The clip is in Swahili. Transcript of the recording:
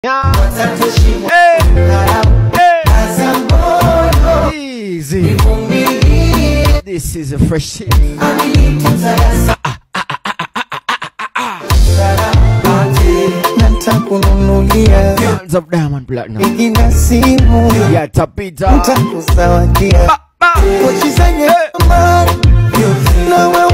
Easy. This is a fresh shit. Hands of diamond platinum. Yatapita.